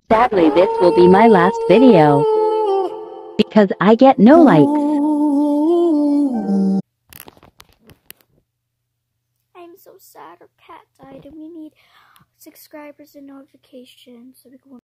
Sadly, this will be my last video because I get no likes. I'm so sad our cat died and we need subscribers and notifications so we can